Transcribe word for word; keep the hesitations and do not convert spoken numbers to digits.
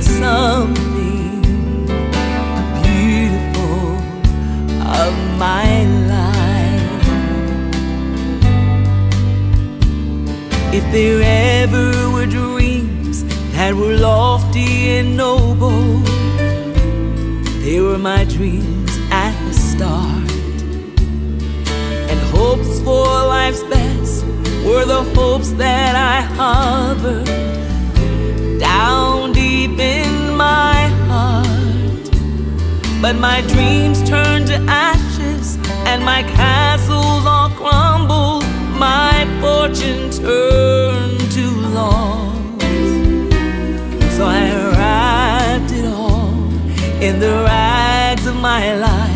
made something beautiful of my life. If there ever were dreams that were lofty and noble, they were my dreams at the start. And hopes for life's best were the hopes that I harbored down deep in my heart. But my dreams turned to ashes and my castles all crumbled. My fortune turned to loss. So I wrapped it all in the rags of my life